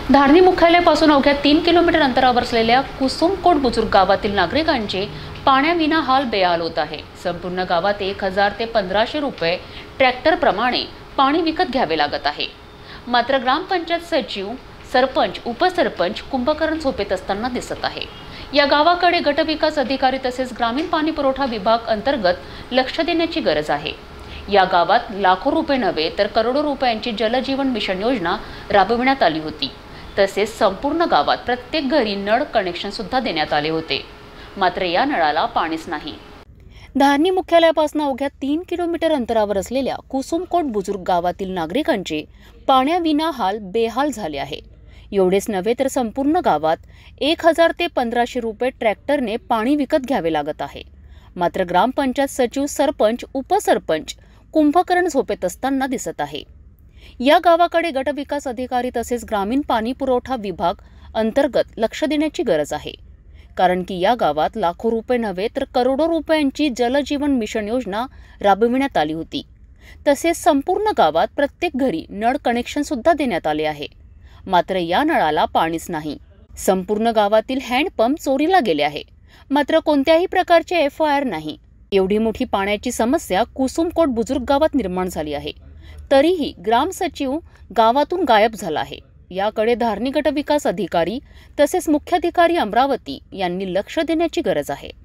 धारणी मुख्यालयापासून अवघ्या 3 किलोमीटर अंतरावर असलेल्या कुसुमकोट बुजुर्ग गावातील नागरिकांचे पाण्याविना हाल बेहाल होत आहे। संपूर्ण गावात 1000 ते 1500 रुपये ट्रॅक्टरप्रमाणे पाणी विकत घ्यावे लागत आहे। मात्र ग्रामपंचायत सचिव, सरपंच, उपसरपंच कुंभकर्ण झोपेत असताना दिसत आहे। या गावाकडे गटविकास अधिकारी तसेच ग्रामीण पाणी पुरवठा विभाग अंतर्गत लक्ष देण्याची गरज आहे। या गावात लाखो रुपये नव्हे तर करोडो रुपयांची जलजीवन मिशन योजना राबविण्यात आली होती। तसेच संपूर्ण गावात प्रत्येक घरी नळ कनेक्शन सुद्धा देण्यात आले होते। मात्र या नळाला पाणीच नाही। धारणी मुख्यालयापासून अवघ्या 3 किलोमीटर अंतरावर असलेल्या कुसुमकोट बुजुर्ग गावातील नागरिकांचे पाण्याविना हाल बेहाल झाले आहे। एवढेच नव्हे तर संपूर्ण गावात 1000 ते 1500 रुपये ट्रॅक्टरने पाणी विकत घ्यावे लागत आहे। मात्र ग्रामपंचायत सचिव, सरपंच, उपसरपंच कुंभकर्ण झोपेत असताना दिसत आहे। या गावाकडे गटविकास अधिकारी तसेच ग्रामीण पाणी पुरवठा विभाग अंतर्गत लक्ष देण्याची गरज आहे। कारण की या गावात लाखो रुपये नव्हे तर करोडो रुपयांची जलजीवन मिशन योजना राबविण्यात आली होती। तसेच संपूर्ण गावात प्रत्येक घरी नळ कनेक्शन सुद्धा देण्यात आले आहे। मात्र या नळाला पाणीच नाही। संपूर्ण गावातील हँडपंप चोरीला गेले आहे। मात्र कोणत्याही प्रकारचे FIR नाही। एवढी मोठी पाण्याची समस्या कुसुमकोट बुजुर्ग गावात निर्माण झाली आहे। तरीही ग्रामसचिव गावातून गायब झाला आहे। याकडे धारणी गटविकास अधिकारी तसेच मुख्याधिकारी अमरावती यांनी लक्ष देण्याची गरज आहे।